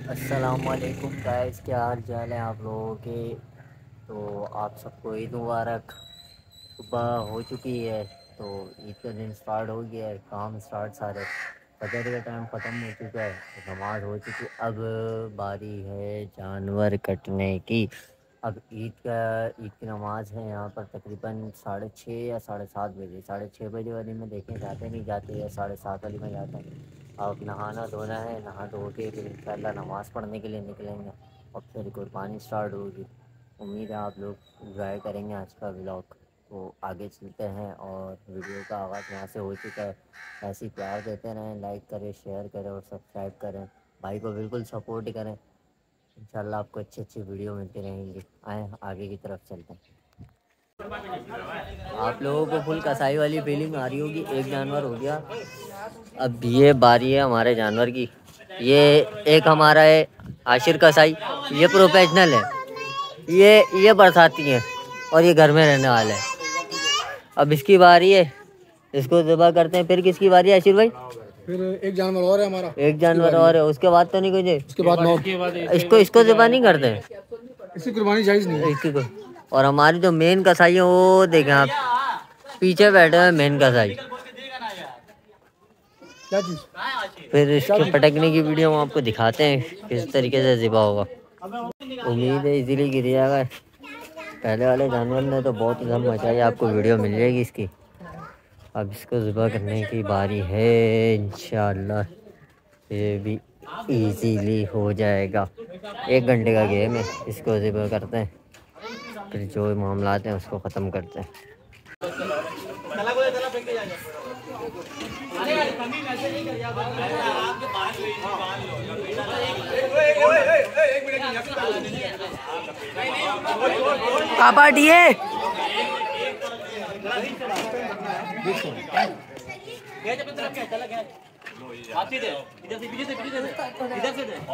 अस्सलामुअलैकुम गाइस, क्या हाल चाल है आप लोगों के। तो आप सबको ईद मुबारक। सुबह हो चुकी है तो ईद का दिन स्टार्ट हो गया है, काम स्टार्ट सारे। फजर का टाइम ख़त्म हो चुका है तो नमाज हो चुकी। अब बारी है जानवर कटने की। अब ईद की नमाज है यहाँ पर तकरीबन 6:30 या 7:30 बजे। 6:30 वाली में देखें जाते नहीं जाते, या 7:30 वाली में जाते हैं। अब नहाना धोना है, नहा धो के फिर इंशाल्लाह नमाज़ पढ़ने के लिए निकलेंगे और फिर कुर्बानी स्टार्ट होगी। उम्मीद है आप लोग एंजॉय करेंगे आज का व्लॉग। तो आगे चलते हैं और वीडियो का आगाज़ यहाँ से हो चुका है। ऐसे ही प्यार देते रहें, लाइक करें, शेयर करें और सब्सक्राइब करें। भाई को बिल्कुल सपोर्ट करें। इंशाल्लाह आपको अच्छी अच्छी वीडियो मिलती रहेंगी। आए आगे की तरफ चलते हैं। आप लोगों को फुल कसाई वाली फीलिंग आ रही होगी। एक जानवर हो गया, अब ये बारी है हमारे जानवर की। ये एक हमारा है आशिर कसाई, ये प्रोफेशनल है। ये बरसाती है और ये घर में रहने वाला है। अब इसकी बारी है, इसको ज़िबा करते हैं। फिर किसकी बारी है आशिर भाई? फिर एक जानवर और है हमारा। एक जानवर और है, उसके बाद तो नहीं कुछ है। उसके बाद नौ। इसको ज़िबा नहीं करते हैं, इसकी कुर्बानी जायज़ नहीं है। इसकी को। और हमारी जो मेन कसाई है वो देखें आप, पीछे बैठे हैं मेन कसाई। क्या चीज़? फिर इसके पटकने की वीडियो हम आपको दिखाते हैं किस तरीके से ज़िबा होगा। उम्मीद है इजीली गिर जाएगा। पहले वाले जानवर ने तो बहुत ही धम मचाई, आपको वीडियो मिल जाएगी इसकी। अब इसको ज़िबा करने की बारी है इंशाल्लाह। ये भी इजीली हो जाएगा। 1 घंटे का गेम है, इसको ज़िबा करते हैं फिर जो मामलात हैं उसको ख़त्म करते हैं। पापा दिए इधर से पीछे से इधर से दे।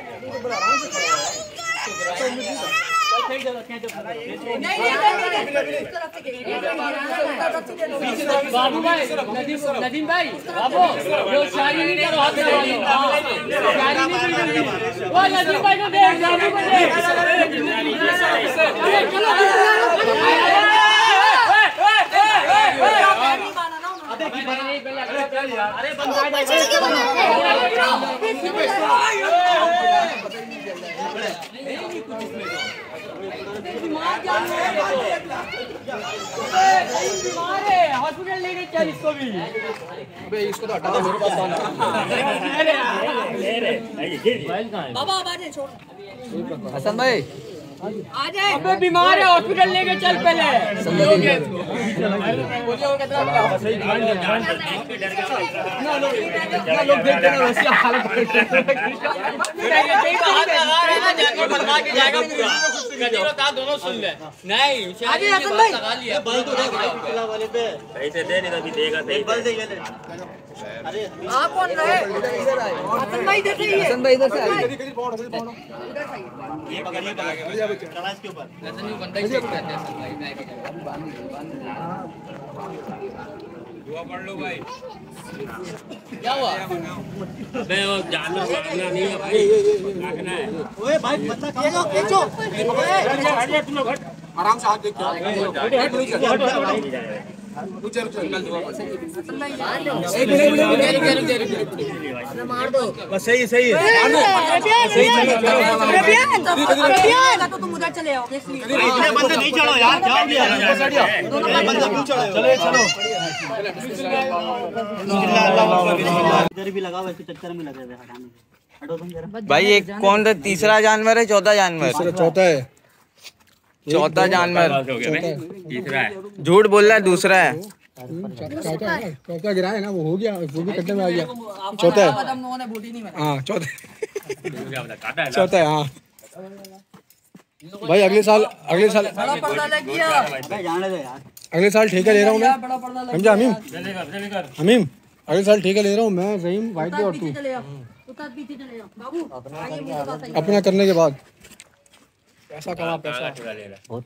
बाबू भाई, नदीम भाई, बाबू जो शायरी नहीं करो, हाथ लगाओ। शायरी नहीं करो, वो नदीम भाई को दे, बाबू को दे। अरे बंदा हॉस्पिटल लेके चल इसको भी। अबे इसको तो हटा दो, मेरे पास बाबा आवाज़ छोड़। हसन भाई आ जाए। अबे बीमार है, हॉस्पिटल लेके चल पहले। लोग देखते ना वैसी हालत दोनों सुन ले। नहीं लगा लिया बल तो वाले पे ऐसे दे नहीं, अभी देगा बल देगा। अरे आप कौन रहे? हसन भाई इधर से ही है। हसन भाई इधर से आइए। ये पकड़िए चला इसके ऊपर। दुआ पढ़ लो भाई। क्या हुआ? अबे वो जानवर मारना नहीं है भाई, रखना है। ओए भाई बच्चा खींचो हट तुम लोग हट। आराम से हाथ देखो। मार दो बस, सही सही है। तो तुम उधर चले आओ। इतने बंदे नहीं चढ़ो यार, जाओ बंदे क्यों चढ़ो? चलो इधर भी लगाओ, ऐसे चक्कर में लगे हुए हटाने। हटो तुम जरा भाई ये कौन था? तीसरा जानवर है, चौथा जानवर? चौथा है। चौथा जानवर तीसरा है। झूठ बोल रहा है, दूसरा है। चौथा गिरा है ना, वो हो गया, वो भी कटने में आ गया। चौथा है। हाँ चौथा, चौथा है। हाँ भाई अगले साल ठेका ले रहा हूँ मैं, समझा हमीम? हमीम अगले साल ठेका ले रहा हूँ मैं, रहीम, वाइट और तू। अपना करने के बाद पैसा कमा, पैसा बहुत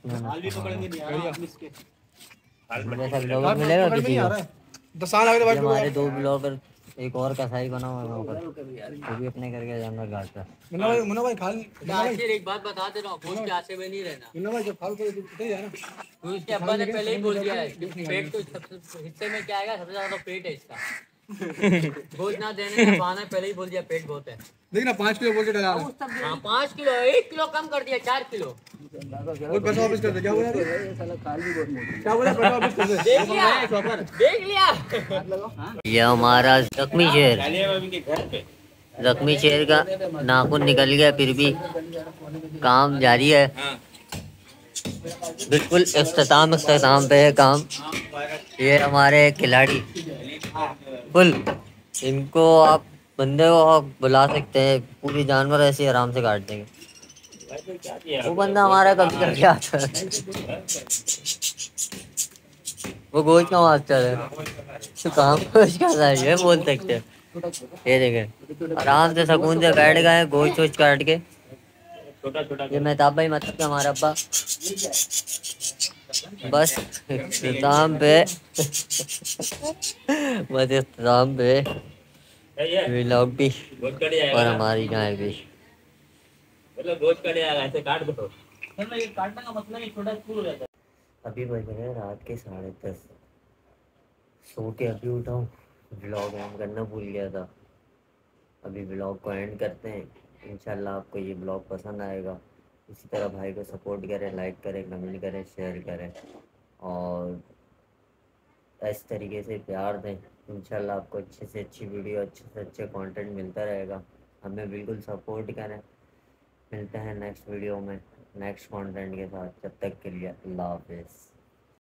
मिलेगा किसी को। दसान आगे भाई। हमारे 2 ब्लॉगर एक और कसाई बना हुआ है ऊपर, वो भी अपने करके जानवर काटता है। मुन्ना भाई खा आखिर एक बात बता दे रहा हूँ, भूत के आशे में नहीं रहना। मुन्ना भाई जब खाल को उठे जाए ना तो इसके अब्बा ने पहले ही बोल दिया है कि पेट तो सबसे हिस्से में क्या आएगा, सबसे ज्यादा तो पेट है इसका। गोश्त ना देने का बहाना पहले ही बोल दिया पेट बहुत है। देखना 5 किलो बोल के डाला हाँ 5 किलो, 1 किलो कम कर दिया, 4 किलो। और पैसा वापस कर दे। क्या बोला क्या बोला? पैसा वापस कर दे। देख लिया, देख लिया। ये हमारा जख्मी शेर, जख्मी शेर का नाखून निकल गया, फिर भी काम जारी है। बिल्कुल इख्तिताम पे है काम। ये हमारे खिलाड़ी फुल, इनको आप बंदे को आप बुला सकते हैं, पूरी जानवर ऐसे आराम से काट देंगे। वो बंदा हमारा कभी करके आता है, वो गोश्त का मास्टर है, तो काम गोश्त का है, ये बोल सकते हैं। ये देखें आराम से सुकून से बैठ गए गोश्त वोश्त काट के। ये मेहताब भाई मतलब कि हमारा अब्बा बस इख्तिताम पे बस इख्तिताम पे व्लॉग भी और हमारी गाय भी। अभी बज रहे हैं रात के 10:30, सो के अभी उठा हूँ, व्लॉग एंड करना भूल गया था। अभी व्लॉग को एंड करते हैं। इंशाल्लाह आपको ये ब्लॉग पसंद आएगा। इसी तरह भाई को सपोर्ट करें, लाइक करें, कमेंट करें, शेयर करें और इस तरीके से प्यार दें। इंशाल्लाह आपको अच्छे से अच्छी वीडियो, अच्छे से अच्छे कंटेंट मिलता रहेगा। हमें बिल्कुल सपोर्ट करें। मिलते हैं नेक्स्ट वीडियो में नेक्स्ट कंटेंट के साथ। जब तक के लिए अल्लाह हाफिज़।